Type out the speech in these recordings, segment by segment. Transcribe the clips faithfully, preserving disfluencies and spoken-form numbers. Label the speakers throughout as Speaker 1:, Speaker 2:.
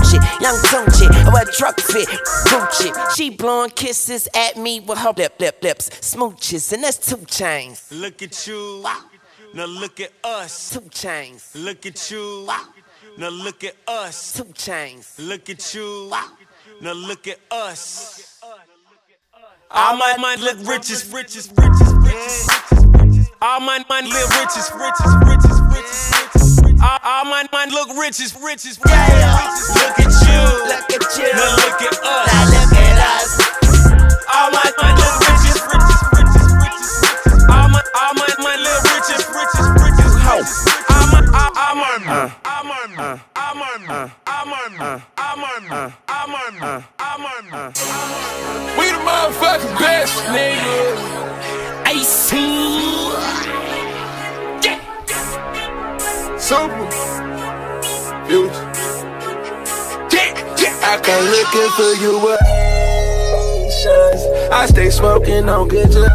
Speaker 1: Gucci, young Tunchi, I wear truck fit, Gucci. She blowing kisses at me with her lip, lip, lips, smooches, and that's two chains.
Speaker 2: Look at you, now look at us.
Speaker 1: Two chains.
Speaker 2: Look at you, now look at us.
Speaker 1: Two chains.
Speaker 2: Look at you, now look at us. All my mind look riches, riches, riches, riches. All my mind live riches, riches, riches, riches, riches. All, all my mind look riches, riches, riches. Look at you,
Speaker 1: Look at you.
Speaker 2: now look at us.
Speaker 1: Now look at us.
Speaker 2: All my mind look riches, riches, riches, riches. All my, all my mind live riches, riches, riches, riches. All my, all, all my, all my, all my, all my, all my, all my, all my.
Speaker 3: We the motherfucking best, nigga.
Speaker 1: I see.
Speaker 3: Yeah. Super. Future. Yeah, yeah. I come looking for you with Asians. I stay smoking on good Jamaican.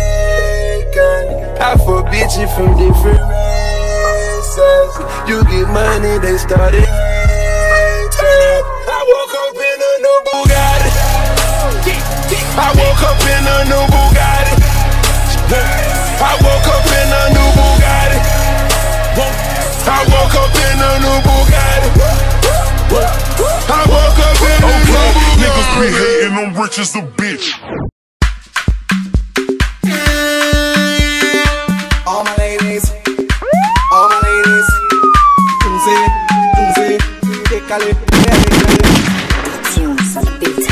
Speaker 3: I fuck bitches from different races. You get money, they started hating. I woke up in a new Bugatti. I woke up in a new Bugatti. I woke up in a new Bugatti. I woke up in a new Bugatti. I woke up in a new Bugatti.
Speaker 4: Niggas be hating, I'm rich as a bitch.
Speaker 5: All my ladies, all my ladies, Tunzi, Tunzi, décalé, décalé.
Speaker 6: Tunes on the beat.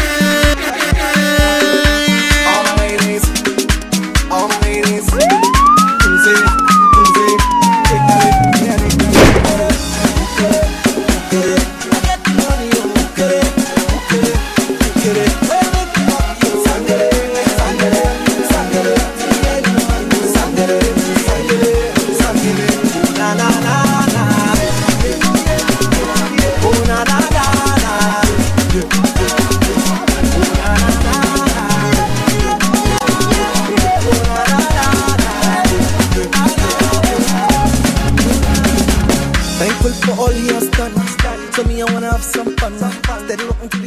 Speaker 5: All my ladies, all my ladies, Tunzi, Tunzi, décalé, décalé. Get the money, get it, get it, get it. Sangre, sangre, sangre, sangre, sangre, sangre. Na na na na, oh na na na na, oh na na na na, oh na na na na. Thankful for all he has done. So me, I wanna have some fun. Steady looking to the